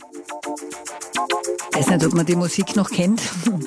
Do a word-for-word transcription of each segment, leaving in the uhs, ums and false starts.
Ich weiß nicht, ob man die Musik noch kennt.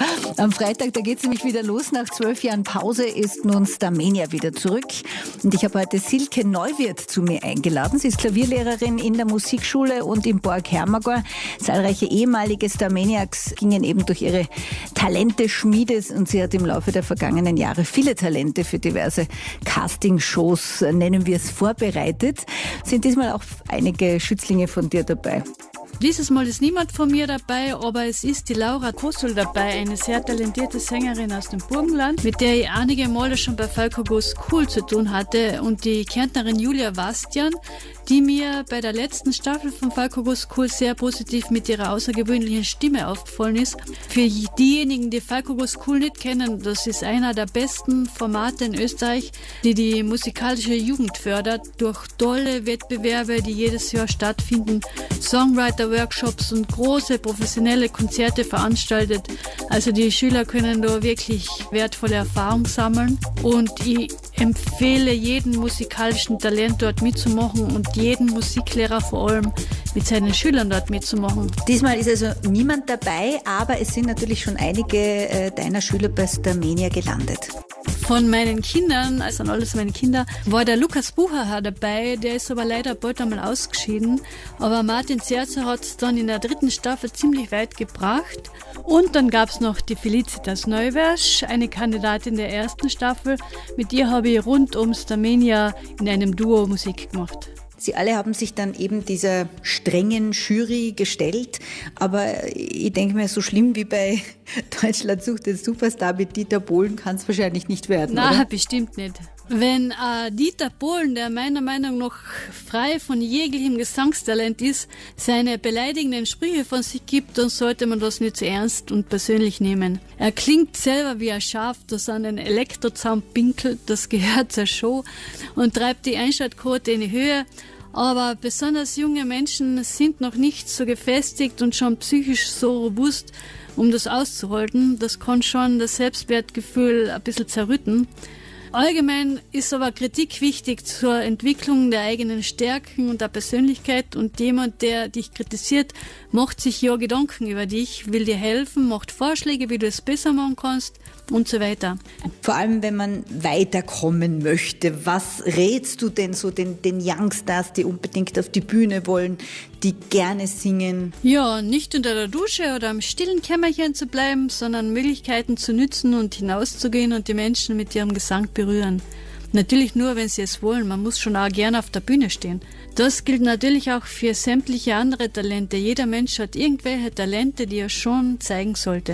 Am Freitag, da geht es nämlich wieder los. Nach zwölf Jahren Pause ist nun Starmania wieder zurück. Und ich habe heute Silke Neuwirth zu mir eingeladen. Sie ist Klavierlehrerin in der Musikschule und im Borg Hermagor. Zahlreiche ehemalige Starmaniacs gingen eben durch ihre Talente-Schmiede und sie hat im Laufe der vergangenen Jahre viele Talente für diverse Castingshows, nennen wir es, vorbereitet. Sind diesmal auch einige Schützlinge von dir dabei? Dieses Mal ist niemand von mir dabei, aber es ist die Laura Kossel dabei, eine sehr talentierte Sängerin aus dem Burgenland, mit der ich einige Male schon bei Falco Goes Cool zu tun hatte, und die Kärntnerin Julia Bastian, die mir bei der letzten Staffel von Falco Goes Cool sehr positiv mit ihrer außergewöhnlichen Stimme aufgefallen ist. Für diejenigen, die Falco Goes Cool nicht kennen, das ist einer der besten Formate in Österreich, die die musikalische Jugend fördert, durch tolle Wettbewerbe, die jedes Jahr stattfinden, Songwriter-Workshops und große professionelle Konzerte veranstaltet. Also die Schüler können da wirklich wertvolle Erfahrung sammeln, und ich empfehle jedem musikalischen Talent dort mitzumachen und jeden Musiklehrer vor allem mit seinen Schülern dort mitzumachen. Diesmal ist also niemand dabei, aber es sind natürlich schon einige äh, deiner Schüler bei Starmania gelandet. Von meinen Kindern, also alles meine Kinder, war der Lukas Bucher dabei, der ist aber leider bald einmal ausgeschieden. Aber Martin Zerzer hat es dann in der dritten Staffel ziemlich weit gebracht. Und dann gab es noch die Felicitas Neuwersch, eine Kandidatin der ersten Staffel. Mit ihr habe ich rund um Starmania in einem Duo Musik gemacht. Sie alle haben sich dann eben dieser strengen Jury gestellt, aber ich denke mir, so schlimm wie bei Deutschland sucht den Superstar mit Dieter Bohlen kann es wahrscheinlich nicht werden, Nein, oder? Bestimmt nicht. Wenn äh, Dieter Bohlen, der meiner Meinung nach frei von jeglichem Gesangstalent ist, seine beleidigenden Sprüche von sich gibt, dann sollte man das nicht zu ernst und persönlich nehmen. Er klingt selber wie ein Schaf, das an den Elektrozaun pinkelt, das gehört zur Show, und treibt die Einschaltquote in die Höhe. Aber besonders junge Menschen sind noch nicht so gefestigt und schon psychisch so robust, um das auszuhalten. Das kann schon das Selbstwertgefühl ein bisschen zerrütten. Allgemein ist aber Kritik wichtig zur Entwicklung der eigenen Stärken und der Persönlichkeit, und jemand, der dich kritisiert, macht sich ja Gedanken über dich, will dir helfen, macht Vorschläge, wie du es besser machen kannst und so weiter. Vor allem, wenn man weiterkommen möchte, was rätst du denn so den, den Youngstars, die unbedingt auf die Bühne wollen, die gerne singen? Ja, nicht unter der Dusche oder im stillen Kämmerchen zu bleiben, sondern Möglichkeiten zu nützen und hinauszugehen und die Menschen mit ihrem Gesang berühren. Natürlich nur, wenn sie es wollen. Man muss schon auch gerne auf der Bühne stehen. Das gilt natürlich auch für sämtliche andere Talente. Jeder Mensch hat irgendwelche Talente, die er schon zeigen sollte.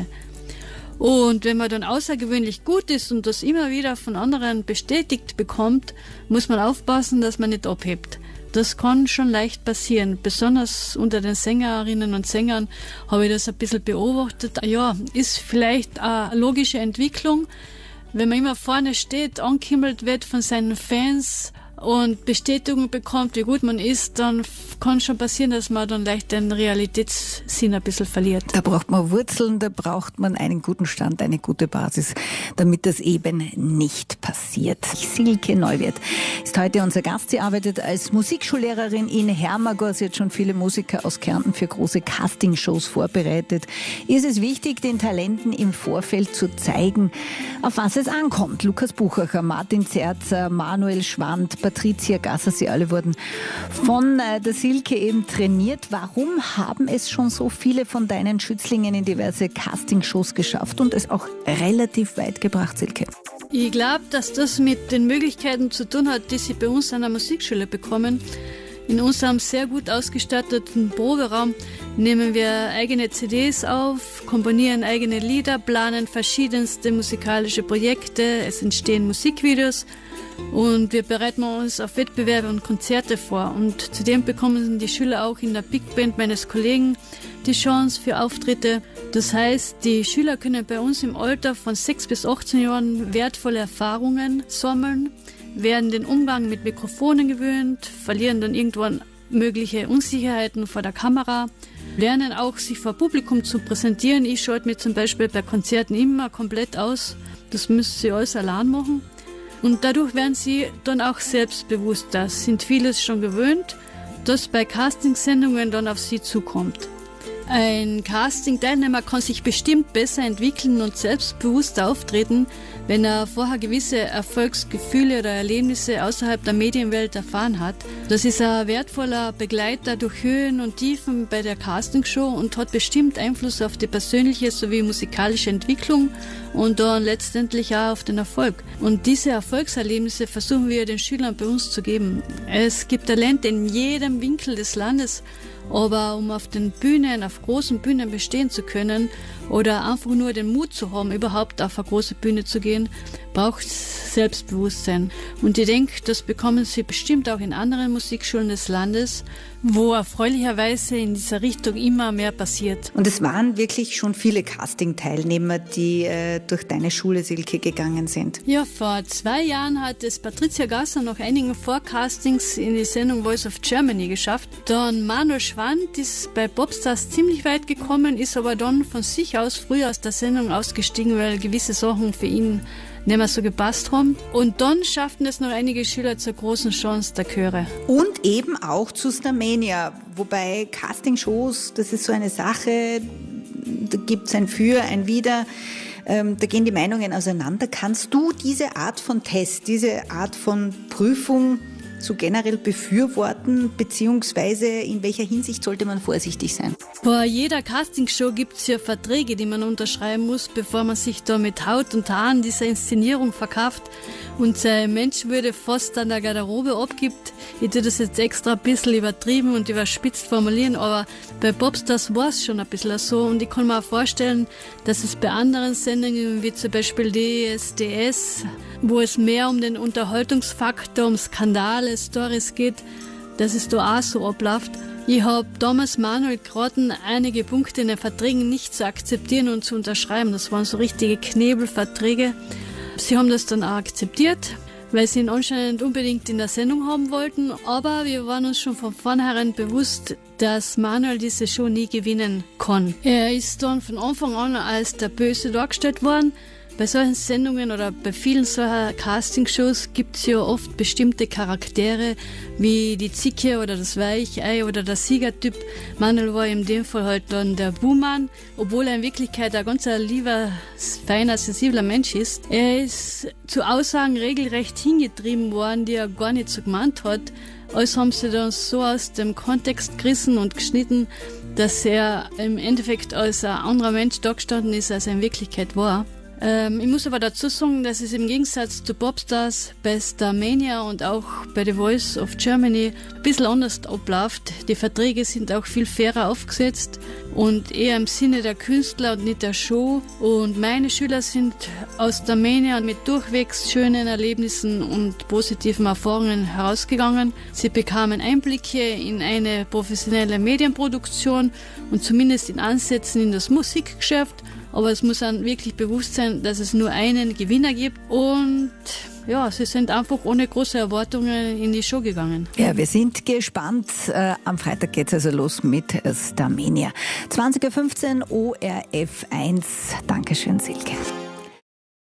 Und wenn man dann außergewöhnlich gut ist und das immer wieder von anderen bestätigt bekommt, muss man aufpassen, dass man nicht abhebt. Das kann schon leicht passieren. Besonders unter den Sängerinnen und Sängern habe ich das ein bisschen beobachtet. Ja, ist vielleicht eine logische Entwicklung. Wenn man immer vorne steht, angehimmelt wird von seinen Fans und Bestätigung bekommt, wie gut man ist, dann kann schon passieren, dass man dann leicht den Realitätssinn ein bisschen verliert. Da braucht man Wurzeln, da braucht man einen guten Stand, eine gute Basis, damit das eben nicht passiert. Silke Neuwirth ist heute unser Gast. Sie arbeitet als Musikschullehrerin in Hermagor. Sie hat schon viele Musiker aus Kärnten für große Castingshows vorbereitet. Ist es wichtig, den Talenten im Vorfeld zu zeigen, auf was es ankommt? Lukas Buchacher, Martin Zerzer, Manuel Schwand, Patricia Gasser, sie alle wurden von äh, der Silke eben trainiert. Warum haben es schon so viele von deinen Schützlingen in diverse Castingshows geschafft und es auch relativ weit gebracht, Silke? Ich glaube, dass das mit den Möglichkeiten zu tun hat, die sie bei uns an der Musikschule bekommen. In unserem sehr gut ausgestatteten Proberaum nehmen wir eigene C Ds auf, komponieren eigene Lieder, planen verschiedenste musikalische Projekte, es entstehen Musikvideos und wir bereiten uns auf Wettbewerbe und Konzerte vor. Und zudem bekommen die Schüler auch in der Big Band meines Kollegen die Chance für Auftritte. Das heißt, die Schüler können bei uns im Alter von sechs bis achtzehn Jahren wertvolle Erfahrungen sammeln, werden den Umgang mit Mikrofonen gewöhnt, verlieren dann irgendwann mögliche Unsicherheiten vor der Kamera, lernen auch, sich vor Publikum zu präsentieren. Ich schalte mich zum Beispiel bei Konzerten immer komplett aus. Das müssen sie alles allein machen. Und dadurch werden sie dann auch selbstbewusster, sind vieles schon gewöhnt, das bei Castingsendungen dann auf sie zukommt. Ein Casting-Teilnehmer kann sich bestimmt besser entwickeln und selbstbewusster auftreten, wenn er vorher gewisse Erfolgsgefühle oder Erlebnisse außerhalb der Medienwelt erfahren hat. Das ist ein wertvoller Begleiter durch Höhen und Tiefen bei der Castingshow und hat bestimmt Einfluss auf die persönliche sowie musikalische Entwicklung und dann letztendlich auch auf den Erfolg. Und diese Erfolgserlebnisse versuchen wir den Schülern bei uns zu geben. Es gibt Talente in jedem Winkel des Landes, aber um auf den Bühnen, auf großen Bühnen bestehen zu können oder einfach nur den Mut zu haben, überhaupt auf eine große Bühne zu gehen, braucht es Selbstbewusstsein. Und ich denke, das bekommen sie bestimmt auch in anderen Musikschulen des Landes, wo erfreulicherweise in dieser Richtung immer mehr passiert. Und es waren wirklich schon viele Casting-Teilnehmer, die äh, durch deine Schule, Silke, gegangen sind. Ja, vor zwei Jahren hat es Patricia Gasser nach einigen Vorcastings in die Sendung Voice of Germany geschafft. Dann Manuel Schwand ist bei Popstars ziemlich weit gekommen, ist aber dann von sich aus früh aus der Sendung ausgestiegen, weil gewisse Sachen für ihn nicht mehr so gepasst haben. Und dann schafften es noch einige Schüler zur großen Chance der Chöre. Und eben auch zu Starmania, wobei Castingshows, das ist so eine Sache, da gibt es ein Für, ein Wider, ähm, da gehen die Meinungen auseinander. Kannst du diese Art von Test, diese Art von Prüfung so generell befürworten, beziehungsweise in welcher Hinsicht sollte man vorsichtig sein? Vor jeder Castingshow gibt es ja Verträge, die man unterschreiben muss, bevor man sich da mit Haut und Haaren dieser Inszenierung verkauft und seine Menschenwürde fast an der Garderobe abgibt. Ich tue das jetzt extra ein bisschen übertrieben und überspitzt formulieren, aber bei Popstars war es schon ein bisschen so und ich kann mir auch vorstellen, dass es bei anderen Sendungen wie zum Beispiel D S D S, wo es mehr um den Unterhaltungsfaktor, um Skandale, Stories geht, dass es da auch so abläuft. Ich habe damals Manuel geraten, einige Punkte in den Verträgen nicht zu akzeptieren und zu unterschreiben. Das waren so richtige Knebelverträge. Sie haben das dann auch akzeptiert, weil sie ihn anscheinend unbedingt in der Sendung haben wollten. Aber wir waren uns schon von vornherein bewusst, dass Manuel diese Show nie gewinnen kann. Er ist dann von Anfang an als der Böse dargestellt worden. Bei solchen Sendungen oder bei vielen solcher Castingshows gibt es ja oft bestimmte Charaktere, wie die Zicke oder das Weichei oder der Siegertyp. Manuel war in dem Fall halt dann der Buhmann, obwohl er in Wirklichkeit ein ganz lieber, feiner, sensibler Mensch ist. Er ist zu Aussagen regelrecht hingetrieben worden, die er gar nicht so gemeint hat. Alles haben sie dann so aus dem Kontext gerissen und geschnitten, dass er im Endeffekt als ein anderer Mensch dargestanden ist, als er in Wirklichkeit war. Ähm, ich muss aber dazu sagen, dass es im Gegensatz zu Popstars bei Starmania und auch bei The Voice of Germany ein bisschen anders abläuft. Die Verträge sind auch viel fairer aufgesetzt und eher im Sinne der Künstler und nicht der Show. Und meine Schüler sind aus Starmania mit durchwegs schönen Erlebnissen und positiven Erfahrungen herausgegangen. Sie bekamen Einblicke in eine professionelle Medienproduktion und zumindest in Ansätzen in das Musikgeschäft. Aber es muss dann wirklich bewusst sein, dass es nur einen Gewinner gibt und ja, sie sind einfach ohne große Erwartungen in die Show gegangen. Ja, wir sind gespannt. Äh, am Freitag geht es also los mit Starmania. zwanzig Uhr fünfzehn O R F eins. Dankeschön, Silke.